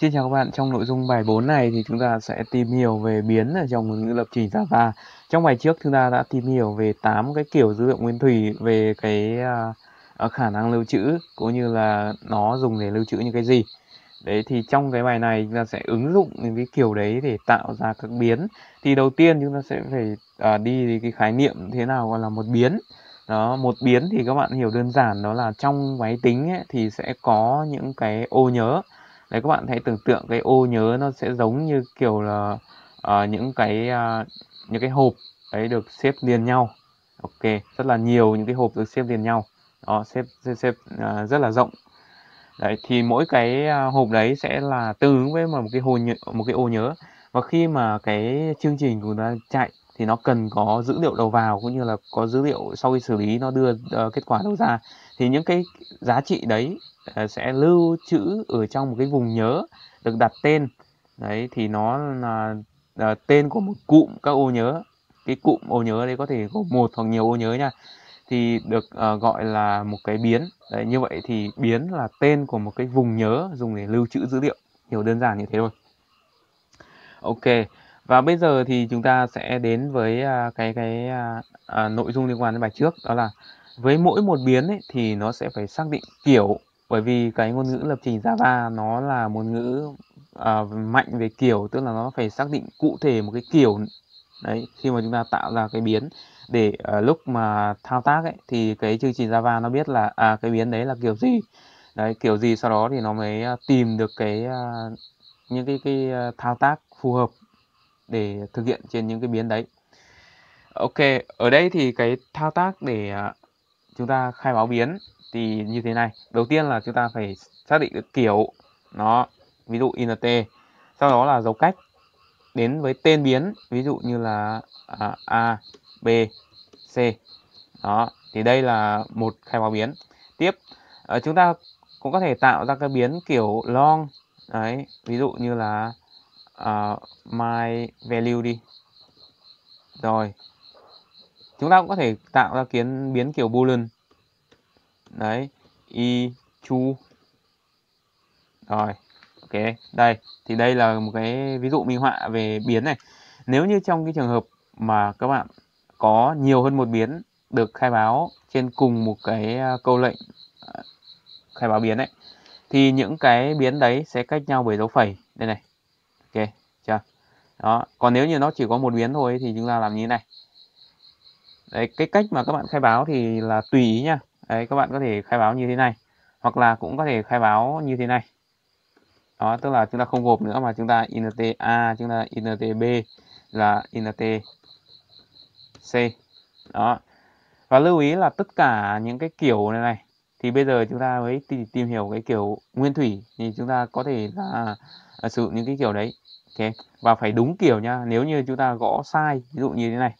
Xin chào các bạn, trong nội dung bài 4 này thì chúng ta sẽ tìm hiểu về biến ở trong ngôn ngữ lập trình Java. Trong bài trước chúng ta đã tìm hiểu về 8 cái kiểu dữ liệu nguyên thủy, về cái khả năng lưu trữ cũng như là nó dùng để lưu trữ những cái gì. Đấy thì trong cái bài này chúng ta sẽ ứng dụng những cái kiểu đấy để tạo ra các biến. Thì đầu tiên chúng ta sẽ phải đi cái khái niệm thế nào gọi là một biến. Đó, một biến thì các bạn hiểu đơn giản đó là trong máy tính ấy, thì sẽ có những cái ô nhớ. Đấy, các bạn hãy tưởng tượng cái ô nhớ nó sẽ giống như kiểu là những cái hộp đấy được xếp liền nhau. Ok, rất là nhiều những cái hộp được xếp liền nhau. Đó, xếp rất là rộng. Đấy, thì mỗi cái hộp đấy sẽ là tương ứng với một cái ô nhớ. Và khi mà cái chương trình của nó chạy thì nó cần có dữ liệu đầu vào cũng như là có dữ liệu sau khi xử lý nó đưa kết quả đầu ra. Thì những cái giá trị đấy sẽ lưu trữ ở trong một cái vùng nhớ được đặt tên. Đấy thì nó là tên của một cụm các ô nhớ. Cái cụm ô nhớ đấy có thể có một hoặc nhiều ô nhớ nha. Thì được gọi là một cái biến. Đấy, như vậy thì biến là tên của một cái vùng nhớ dùng để lưu trữ dữ liệu. Hiểu đơn giản như thế thôi. Ok, và bây giờ thì chúng ta sẽ đến với nội dung liên quan đến bài trước, đó là với mỗi một biến ấy, thì nó sẽ phải xác định kiểu, bởi vì cái ngôn ngữ lập trình Java nó là ngôn ngữ mạnh về kiểu, tức là nó phải xác định cụ thể một cái kiểu. Đấy, khi mà chúng ta tạo ra cái biến để lúc mà thao tác ấy, thì cái chương trình Java nó biết là cái biến đấy là kiểu gì. Đấy, kiểu gì sau đó thì nó mới tìm được những cái thao tác phù hợp để thực hiện trên những cái biến đấy. Ok, ở đây thì cái thao tác để chúng ta khai báo biến thì như thế này. Đầu tiên là chúng ta phải xác định được kiểu nó, ví dụ int, sau đó là dấu cách đến với tên biến, ví dụ như là A, B, C. Đó, thì đây là một khai báo biến. Tiếp, chúng ta cũng có thể tạo ra cái biến kiểu long. Đấy, ví dụ như là my value đi. Rồi, chúng ta cũng có thể tạo ra biến kiểu boolean. Đấy, i true. Rồi, ok, đây thì đây là một cái ví dụ minh họa về biến này. Nếu như trong cái trường hợp mà các bạn có nhiều hơn một biến được khai báo trên cùng một cái câu lệnh khai báo biến ấy, thì những cái biến đấy sẽ cách nhau bởi dấu phẩy đây này. Ok chưa? Đó, còn nếu như nó chỉ có một biến thôi thì chúng ta làm như thế này. Đấy, cái cách mà các bạn khai báo thì là tùy ý nha. Đấy, các bạn có thể khai báo như thế này, hoặc là cũng có thể khai báo như thế này. Đó, tức là chúng ta không gộp nữa mà chúng ta int a, chúng ta int b là int c. Đó. Và lưu ý là tất cả những cái kiểu này thì bây giờ chúng ta mới tìm hiểu cái kiểu nguyên thủy thì chúng ta có thể là sử dụng những cái kiểu đấy. Ok, và phải đúng kiểu nha. Nếu như chúng ta gõ sai, ví dụ như thế này,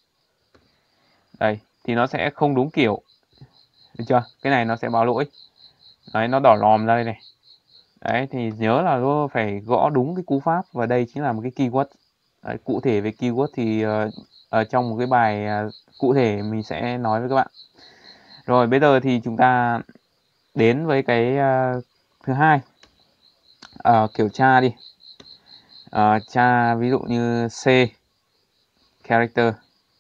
đây thì nó sẽ không đúng kiểu, được chưa? Cái này nó sẽ báo lỗi. Đấy, nó đỏ lòm ra đây này. Đấy, thì nhớ là phải gõ đúng cái cú pháp, và đây chính là một cái keyword. Đấy, cụ thể về keyword thì ở trong một cái bài cụ thể mình sẽ nói với các bạn. Rồi bây giờ thì chúng ta đến với cái thứ hai, kiểu tra đi. Tra ví dụ như C character.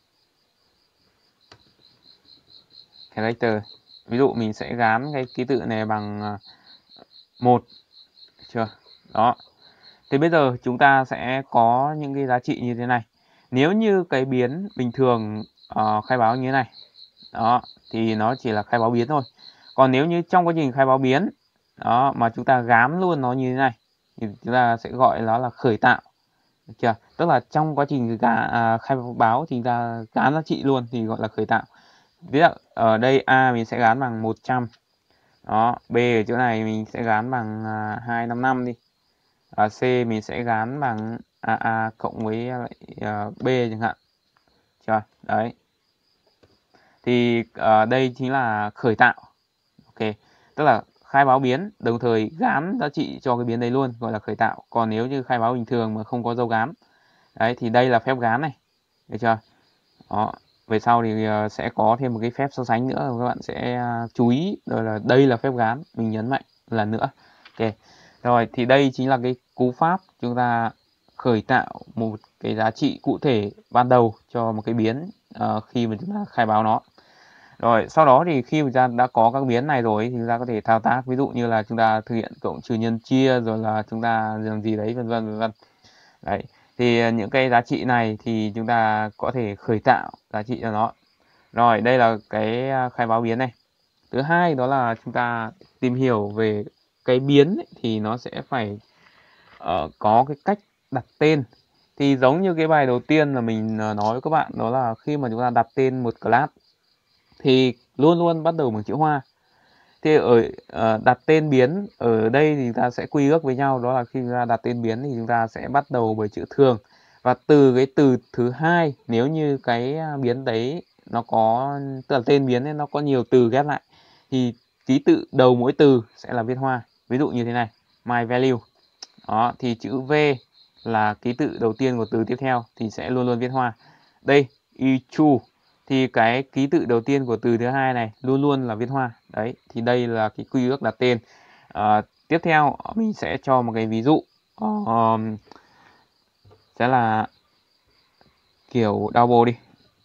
Ví dụ mình sẽ gán cái ký tự này bằng 1, chưa? Đó. Thì bây giờ chúng ta sẽ có những cái giá trị như thế này. Nếu như cái biến bình thường khai báo như thế này, đó, thì nó chỉ là khai báo biến thôi. Còn nếu như trong quá trình khai báo biến đó mà chúng ta gán luôn nó như thế này thì chúng ta sẽ gọi nó là khởi tạo. Được chưa? Tức là trong quá trình khai báo thì chúng ta gán giá trị luôn thì gọi là khởi tạo. Ví dụ ở đây A mình sẽ gán bằng 100. Đó, B ở chỗ này mình sẽ gán bằng 255 đi. C mình sẽ gán bằng AA cộng với B chẳng hạn. Chưa? Đấy. Thì đây chính là khởi tạo. Ok. Tức là khai báo biến đồng thời gán giá trị cho cái biến đấy luôn, gọi là khởi tạo. Còn nếu như khai báo bình thường mà không có dấu gán, đấy thì đây là phép gán này. Được chưa? Đó. Về sau thì sẽ có thêm một cái phép so sánh nữa, các bạn sẽ chú ý, đó là đây là phép gán, mình nhấn mạnh lần nữa. Ok. Rồi thì đây chính là cái cú pháp chúng ta khởi tạo một cái giá trị cụ thể ban đầu cho một cái biến khi mà chúng ta khai báo nó. Rồi sau đó thì khi mà chúng ta đã có các biến này rồi thì chúng ta có thể thao tác, ví dụ như là chúng ta thực hiện cộng trừ nhân chia, rồi là chúng ta làm gì đấy, vân vân vân vân. Đấy, thì những cái giá trị này thì chúng ta có thể khởi tạo giá trị cho nó. Rồi đây là cái khai báo biến này. Thứ hai đó là chúng ta tìm hiểu về cái biến ấy, thì nó sẽ phải có cái cách đặt tên. Thì giống như cái bài đầu tiên là mình nói với các bạn, đó là khi mà chúng ta đặt tên một class thì luôn luôn bắt đầu bằng chữ Hoa. Thì ở đặt tên biến ở đây thì ta sẽ quy ước với nhau, đó là khi chúng ta đặt tên biến thì chúng ta sẽ bắt đầu bởi chữ thường, và từ cái từ thứ hai, nếu như cái biến đấy nó có, tức là tên biến ấy nó có nhiều từ ghép lại, thì ký tự đầu mỗi từ sẽ là viết Hoa. Ví dụ như thế này, my value đó, thì chữ V là ký tự đầu tiên của từ tiếp theo thì sẽ luôn luôn viết Hoa. Đây ichu thì cái ký tự đầu tiên của từ thứ hai này luôn luôn là viết Hoa. Đấy, thì đây là cái quy ước đặt tên. Tiếp theo mình sẽ cho một cái ví dụ sẽ là kiểu double đi.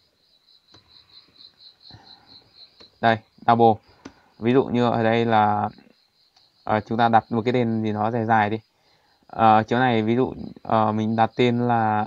Đây, double. Ví dụ như ở đây là chúng ta đặt một cái tên gì nó dài dài đi. Chỗ này ví dụ mình đặt tên là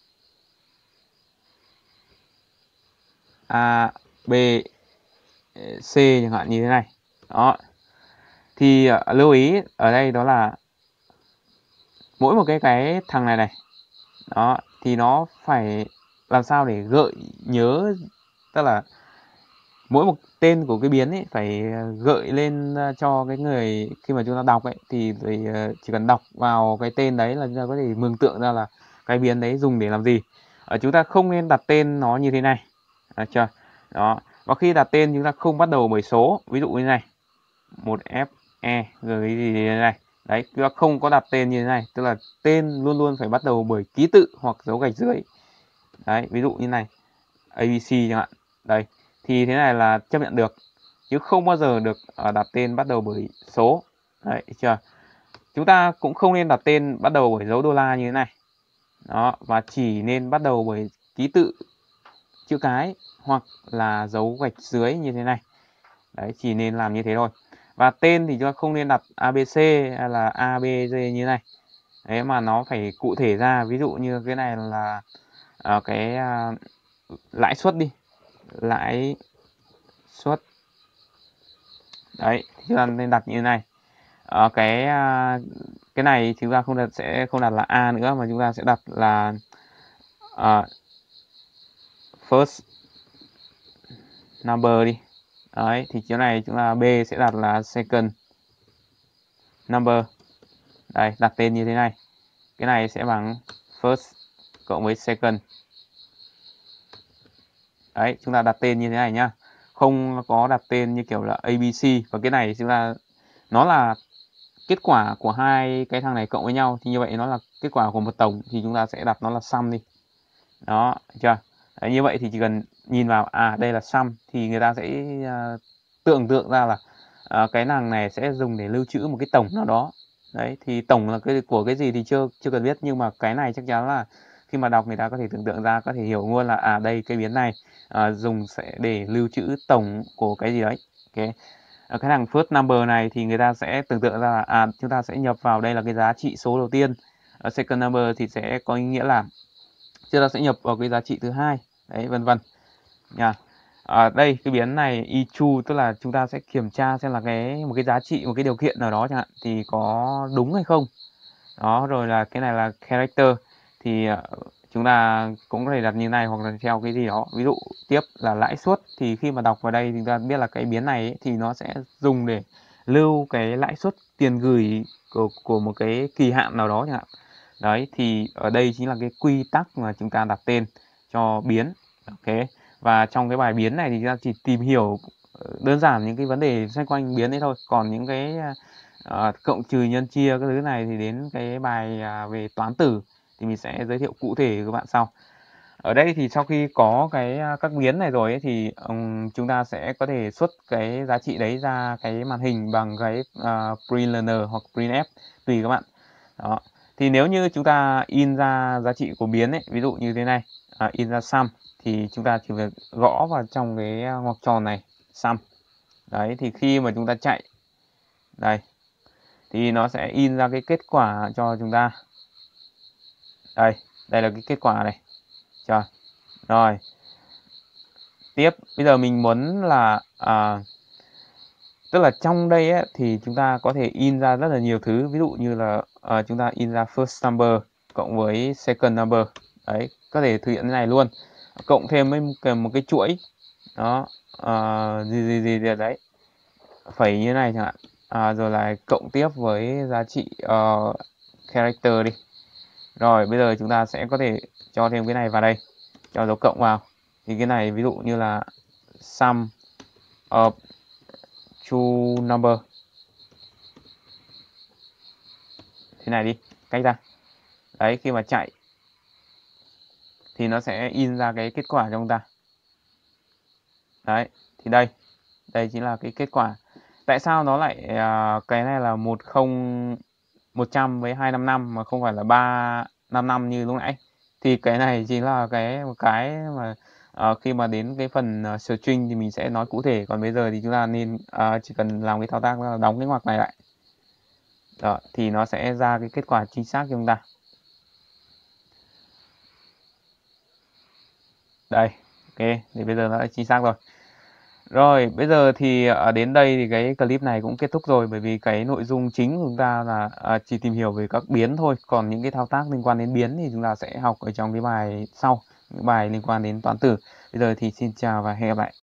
A, B, C chẳng hạn như thế này. Đó. Thì lưu ý ở đây đó là mỗi một cái thằng này này, đó, thì nó phải làm sao để gợi nhớ, tức là mỗi một tên của cái biến ấy phải gợi lên cho cái người khi mà chúng ta đọc ấy, thì chỉ cần đọc vào cái tên đấy là chúng ta có thể mường tượng ra là cái biến đấy dùng để làm gì. Chúng ta không nên đặt tên nó như thế này, được chưa? Đó, và khi đặt tên chúng ta không bắt đầu bởi số, ví dụ như này 1FE rồi cái gì thế này. Đấy, chúng ta không có đặt tên như thế này, tức là tên luôn luôn phải bắt đầu bởi ký tự hoặc dấu gạch dưới. Đấy, ví dụ như này ABC chẳng hạn. Đây, thì thế này là chấp nhận được, chứ không bao giờ được đặt tên bắt đầu bởi số. Đấy, chưa? Chúng ta cũng không nên đặt tên bắt đầu bởi dấu đô la như thế này. Đó, và chỉ nên bắt đầu bởi ký tự chữ cái hoặc là dấu gạch dưới như thế này. Đấy, chỉ nên làm như thế thôi. Và tên thì chúng ta không nên đặt ABC hay là ABG như thế này. Đấy, mà nó phải cụ thể ra. Ví dụ như cái này là lãi suất đi, lãi suất. Đấy, chúng ta nên đặt như thế này. Cái này chúng ta sẽ không đặt là A nữa, mà chúng ta sẽ đặt là first number đi. Đấy, thì chỗ này chúng ta B sẽ đặt là second number. Đây, đặt tên như thế này. Cái này sẽ bằng first cộng với second. Đấy, chúng ta đặt tên như thế này nhá. Không có đặt tên như kiểu là ABC. Và cái này chúng ta, nó là kết quả của hai cái thằng này cộng với nhau, thì như vậy nó là kết quả của một tổng, thì chúng ta sẽ đặt nó là sum đi. Đó, chưa? Đấy, như vậy thì chỉ cần nhìn vào đây là sum, thì người ta sẽ tưởng tượng ra là cái thằng này sẽ dùng để lưu trữ một cái tổng nào đó. Đấy, thì tổng là của cái gì thì chưa cần biết, nhưng mà cái này chắc chắn là khi mà đọc người ta có thể tưởng tượng ra, có thể hiểu luôn là đây cái biến này dùng sẽ để lưu trữ tổng của cái gì đấy. Okay. Cái thằng first number này thì người ta sẽ tưởng tượng ra là chúng ta sẽ nhập vào đây là cái giá trị số đầu tiên. Second number thì sẽ có ý nghĩa là chúng ta sẽ nhập vào cái giá trị thứ hai. Đấy, vân vân nha. Đây cái biến này ichu, tức là chúng ta sẽ kiểm tra xem là một cái giá trị, một cái điều kiện nào đó chẳng hạn thì có đúng hay không. Đó, rồi là cái này là character, thì chúng ta cũng có thể đặt như này hoặc là theo cái gì đó. Ví dụ tiếp là lãi suất, thì khi mà đọc vào đây thì chúng ta biết là cái biến này ấy, thì nó sẽ dùng để lưu cái lãi suất tiền gửi của một cái kỳ hạn nào đó chẳng hạn. Đấy, thì ở đây chính là cái quy tắc mà chúng ta đặt tên cho biến. Ok, và trong cái bài biến này thì chúng ta chỉ tìm hiểu đơn giản những cái vấn đề xoay quanh biến đấy thôi. Còn những cái cộng trừ nhân chia các thứ này thì đến cái bài về toán tử thì mình sẽ giới thiệu cụ thể với các bạn sau. Ở đây thì sau khi có các biến này rồi ấy, thì chúng ta sẽ có thể xuất cái giá trị đấy ra cái màn hình bằng cái printlearner hoặc printf tùy các bạn. Đó. Thì nếu như chúng ta in ra giá trị của biến ấy, ví dụ như thế này, in ra sum, thì chúng ta chỉ việc gõ vào trong cái ngoặc tròn này, sum. Đấy, thì khi mà chúng ta chạy đây thì nó sẽ in ra cái kết quả cho chúng ta. Đây là cái kết quả này. Rồi. Tiếp, bây giờ mình muốn là tức là trong đây ấy, thì chúng ta có thể in ra rất là nhiều thứ, ví dụ như là chúng ta in ra first number cộng với second number. Đấy, có thể thực hiện cái này luôn. Cộng thêm với một cái chuỗi. Đó, gì đấy. Phẩy như này chẳng hạn. Rồi là cộng tiếp với giá trị character đi. Rồi, bây giờ chúng ta sẽ có thể cho thêm cái này vào đây, cho dấu cộng vào. Thì cái này ví dụ như là sum of two number. Thế này đi, cách ra. Đấy, khi mà chạy thì nó sẽ in ra cái kết quả cho chúng ta. Đấy, thì đây chính là cái kết quả. Tại sao nó lại cái này là 100 với 255 mà không phải là 355 như lúc nãy? Thì cái này chính là một cái mà khi mà đến cái phần string thì mình sẽ nói cụ thể. Còn bây giờ thì chúng ta nên chỉ cần làm cái thao tác là đóng cái ngoặc này lại. Đó, thì nó sẽ ra cái kết quả chính xác cho chúng ta. Đây, ok, thì bây giờ nó đã chính xác rồi. Rồi, bây giờ thì đến đây thì cái clip này cũng kết thúc rồi, bởi vì cái nội dung chính của chúng ta là chỉ tìm hiểu về các biến thôi. Còn những cái thao tác liên quan đến biến thì chúng ta sẽ học ở trong cái bài sau, những bài liên quan đến toán tử. Bây giờ thì xin chào và hẹn gặp lại.